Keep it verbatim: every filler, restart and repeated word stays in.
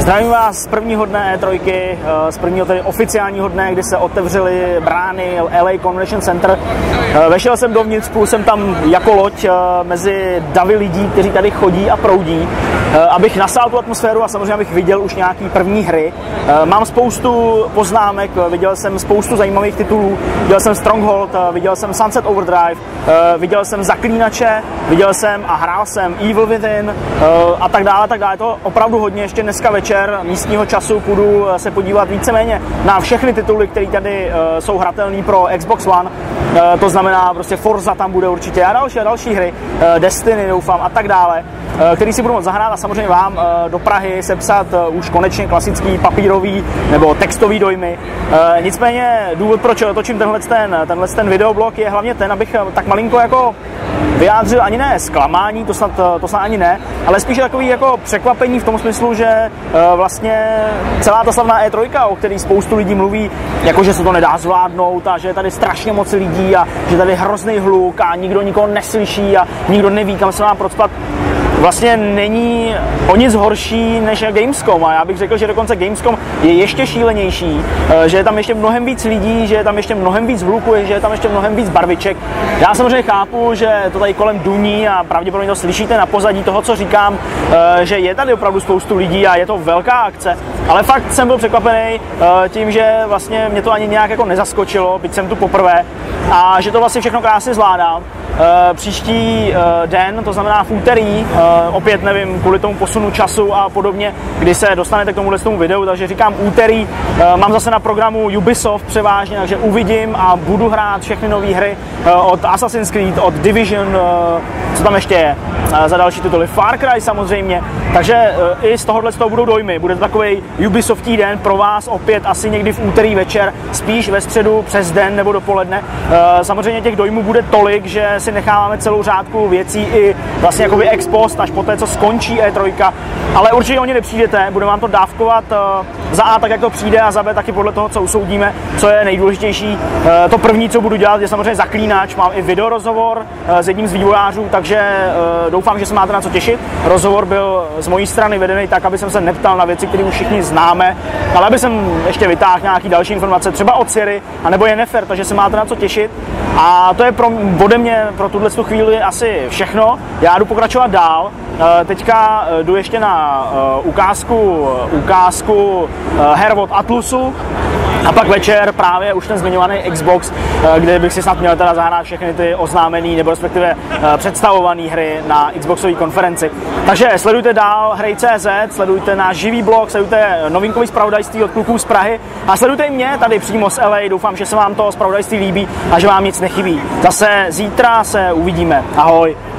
Zdravím vás z prvního dne E tři, z prvního tedy oficiálního dne, kdy se otevřely brány L A Convention Center. Vešel jsem dovnitř, plul jsem tam jako loď mezi davy lidí, kteří tady chodí a proudí, abych nasál tu atmosféru a samozřejmě abych viděl už nějaký první hry. Mám spoustu poznámek, viděl jsem spoustu zajímavých titulů, viděl jsem Stronghold, viděl jsem Sunset Overdrive, viděl jsem Zaklínače, viděl jsem a hrál jsem Evil Within a tak dále, tak dále. Je to opravdu hodně. Ještě dneska večer místního času půjdu se podívat víceméně na všechny tituly, které tady jsou hratelné pro Xbox One. To znamená prostě Forza tam bude určitě a další a další hry, Destiny doufám a tak dále, který si budu moct zahrát a samozřejmě vám do Prahy sepsat už konečně klasický papírový nebo textový dojmy. Nicméně důvod, proč točím tenhle ten, tenhle ten videoblog, je hlavně ten, abych tak malinko jako vyjádřil ani ne zklamání, to snad, to snad ani ne, ale spíš takový jako překvapení v tom smyslu, že vlastně celá ta slavná E tři, o který spoustu lidí mluví, jako že se to nedá zvládnout a že je tady strašně moc lidí a že tady je hrozný hluk a nikdo nikoho neslyší a nikdo neví, kam se má procpat, vlastně není o nic horší než Gamescom a já bych řekl, že dokonce Gamescom je ještě šílenější, že je tam ještě mnohem víc lidí, že je tam ještě mnohem víc hluku, že je tam ještě mnohem víc barviček. Já samozřejmě chápu, že to tady kolem duní a pravděpodobně to slyšíte na pozadí toho, co říkám, že je tady opravdu spoustu lidí a je to velká akce, ale fakt jsem byl překvapený tím, že vlastně mě to ani nějak jako nezaskočilo, byť jsem tu poprvé a že to vlastně všechno krásně zvládám. Příští den, to znamená v úterý, opět nevím, kvůli tomu posunu času a podobně, kdy se dostanete k tomuhle tomu videu, takže říkám úterý, mám zase na programu Ubisoft převážně, takže uvidím a budu hrát všechny nové hry od Assassin's Creed, od Division, co tam ještě je, za další tituly, Far Cry samozřejmě, takže i z tohohle z toho budou dojmy, bude to takový Ubisoftí den pro vás opět asi někdy v úterý večer, spíš ve středu přes den nebo dopoledne. Samozřejmě těch dojmů bude tolik, že si necháváme celou řádku věcí i vlastně jakoby ex post až po té, co skončí E tři, ale určitě o ně nepřijdete, budeme vám to dávkovat za A tak, jak to přijde a za B taky podle toho, co usoudíme, co je nejdůležitější. To první, co budu dělat, je samozřejmě Zaklínač, mám i videorozhovor s jedním z vývojářů, takže doufám, že se máte na co těšit. Rozhovor byl z mojí strany vedený tak, aby jsem se neptal na věci, které už všichni známe, ale aby jsem ještě vytáhl nějaké další informace, třeba od Siri, anebo Jennifer, takže se máte na co těšit. A to je pro, ode mě pro tuhle chvíli asi všechno. Já jdu pokračovat dál. Teďka jdu ještě na ukázku, ukázku her od Atlusu. A pak večer právě už ten zmiňovaný Xbox, kde bych si snad měl teda zahrát všechny ty oznámený nebo respektive představované hry na Xboxové konferenci. Takže sledujte dál hry tečka cé zet, sledujte náš živý blog, sledujte novinkový zpravodajství od kluků z Prahy a sledujte i mě tady přímo z L A. Doufám, že se vám to zpravodajství líbí a že vám nic nechybí. Zase zítra se uvidíme. Ahoj.